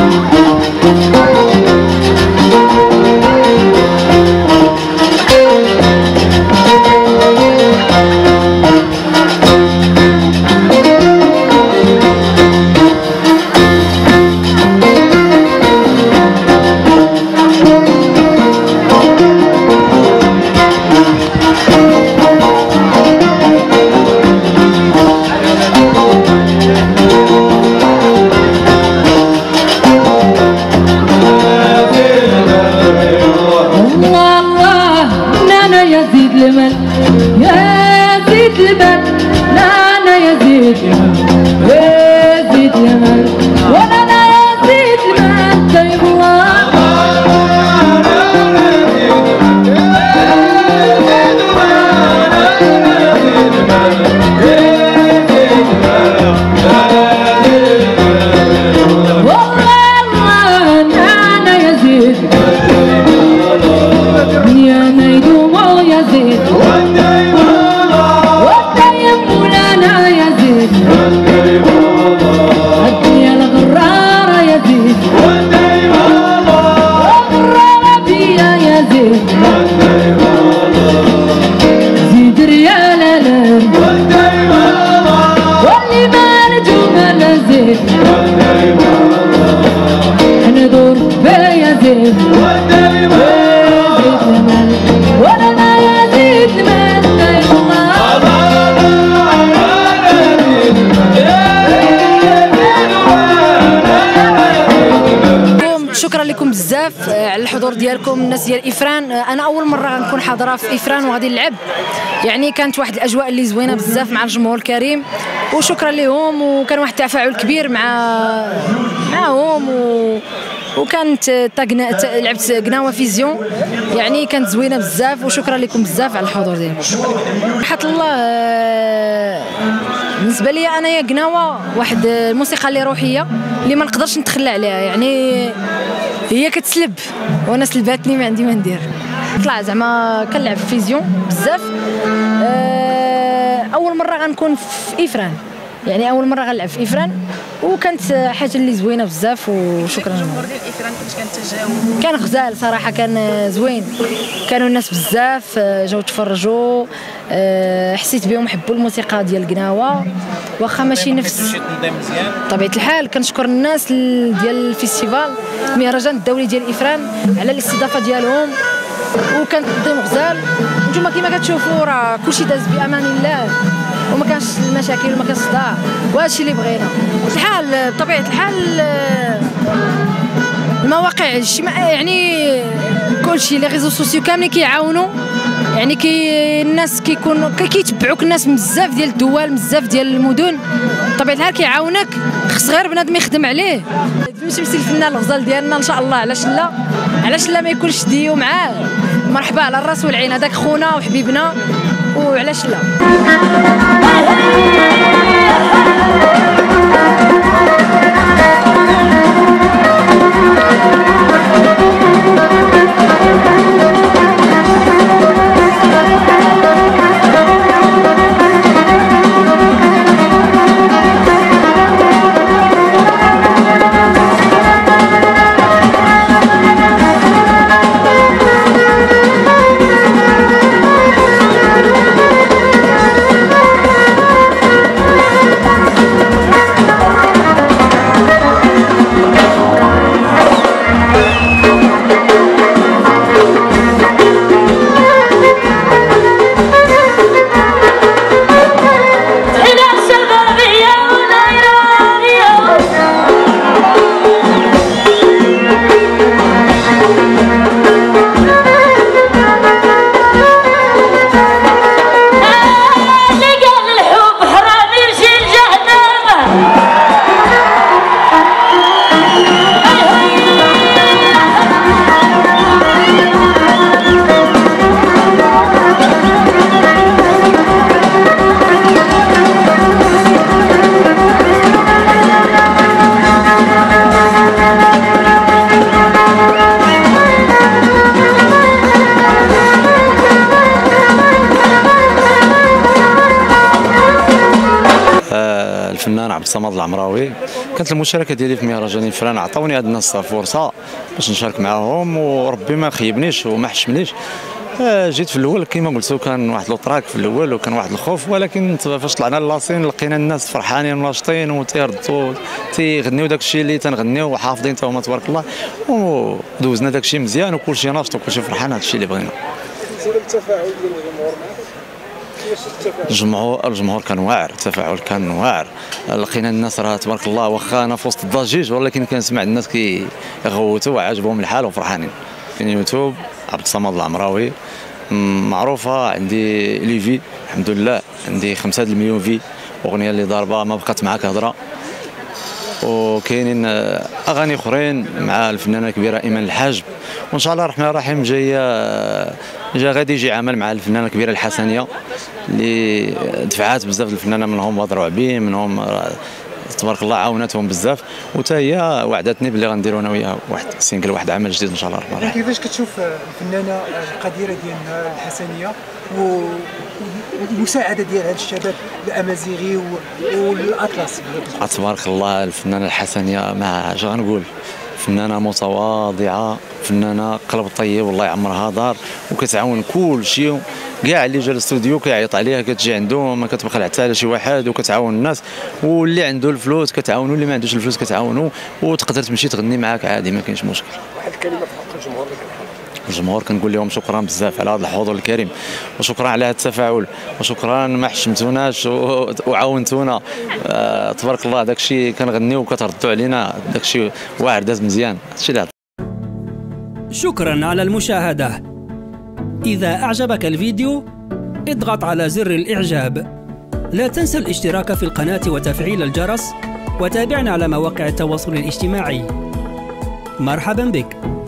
شكرا لكم بزاف على الحضور ديالكم الناس ديال إفران. انا اول مره غنكون حاضره في إفران وغادي نلعب، يعني كانت واحد الاجواء اللي زوينه بزاف مع الجمهور الكريم، وشكرا لهم، وكان واحد التفاعل كبير معهم وكانت لعبت قناوه فيزيون، يعني كانت زوينه بزاف، وشكرا لكم بزاف على الحضور ديالكم. رحمه الله. بالنسبه لي انا يا قناوه واحد الموسيقى اللي روحيه اللي ما نقدرش نتخلى عليها، يعني هي كتسلب وانا سلباتني ما عندي ما ندير. طلع زعما كنلعب في فيزيون بزاف. اول مره غنكون في إفران، يعني اول مره غنلعب في إفران، وكانت حاجه اللي زوينه بزاف، وشكرا. الجمهور ديال إفران كنت كنتجاوب، كان غزال صراحه، كان زوين، كانوا الناس بزاف جاو تفرجوا، حسيت بهم حبوا الموسيقى ديال قناوه، واخا ماشي نفس طبيعه الحال. كنشكر الناس ديال الفيستيفال المهرجان الدولي ديال إفران على الاستضافه ديالهم، وكان تنظيم غزال. نتوما كما كتشوفوا راه كلشي داز بامان الله، وما كانش المشاكل وما كانش الصداع، وهذا الشيء اللي بغينا. الحال بطبيعه الحال المواقع الاجتماعيه، يعني كلشي لي ريزو سوسيو كاملين كيعاونوا، يعني الناس كيتبعوك الناس من بزاف ديال الدول، من بزاف ديال المدن، بطبيعه الحال كيعاونك، خص غير بنادم يخدم عليه. باش يمثل الفنان الغزال ديالنا ان شاء الله، علاش لا ما يكونش ديو معاه. مرحبا على الراس والعين، هذاك خونا وحبيبنا، وعلاش لا. الفنان عبد الصمد العمراوي كانت المشاركه ديالي في مهرجان الفران، عطاوني هاد الناس فرصه باش نشارك معاهم، وربي ما خيبنيش وما حشمنيش. جيت في الاول كما قلت كان واحد لوطراك في الاول وكان واحد الخوف، ولكن فاش طلعنا للاسين لقينا الناس فرحانين وناشطين وتيردوا تيغنيو داك الشيء اللي تنغنيو وحافظين حتى هما تبارك الله، ودوزنا داك الشيء مزيان وكلشي ناشط وكلشي فرحان. هذا الشيء اللي بغينا. التفاعل ديال الجمهور معك، الجمهور كان واعر، التفاعل كان واعر. لقينا الناس راه تبارك الله واخا انا في وسط الضجيج، ولكن كنسمع الناس كيغوتوا وعاجبهم الحال وفرحانين. في يوتيوب عبد الصمد العمراوي معروفه، عندي ليفي الحمد لله، عندي 5 مليون في، اغنيه اللي ضاربه ما بقات معاك هضره، وكاينين اغاني اخرين مع الفنانه الكبيره ايمان الحاجب، وان شاء الله الرحمن الرحيم جا غادي يجي عمل مع الفنانه الكبيره الحسنيه اللي دفعات بزاف الفنانه، منهم بدر وعبيم، منهم تبارك الله عاونتهم بزاف، وتا هي وعدتني بلي غنديروا انا وياها واحد سينجل، واحد عمل جديد ان شاء الله الرحمن الرحيم. كيفاش كتشوف الفنانه القديره ديالنا الحسنيه والمساعده ديال هاد الشباب الامازيغي والاطلس؟ تبارك الله الفنانه الحسنيه ما اش غنقول، فنانه متواضعه، فنانه قلب طيب والله يعمرها دار، وكتعاون كل شيء. كاع اللي جا للاستوديو كيعيط عليها، كتجي عنده ما كتبخل حتى على شي واحد، وكتعاون الناس، واللي عنده الفلوس كتعاونوا، واللي ما عندوش الفلوس كتعاونوا، وتقدر تمشي تغني معاك عادي ما كاينش مشكل. واحد الكلمه في حق الجمهور اللي كنحب. الجمهور كنقول لهم شكرا بزاف على هذا الحضور الكريم، وشكرا على هذا التفاعل، وشكرا ما حشمتوناش وعاونتونا. تبارك الله داكشي كنغنيو وكتردوا علينا، داكشي واعر داز مزيان. هادشي اللي شكرا على المشاهدة. إذا أعجبك الفيديو اضغط على زر الإعجاب. لا تنسى الاشتراك في القناة وتفعيل الجرس، وتابعنا على مواقع التواصل الاجتماعي. مرحبا بك.